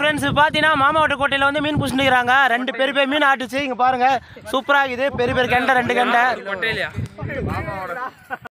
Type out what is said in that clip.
Friends பார்த்தீங்கன்னா மாமாவட்ட கோட்டையில் வந்து மீன் பிடிச்சிருக்கிறாங்க. 2 பெரிய மீன் ஆட்டுச்சு. இங்கே பாருங்க சூப்பராக இருக்குது. பெரிய கெண்டை 2 கெண்டை.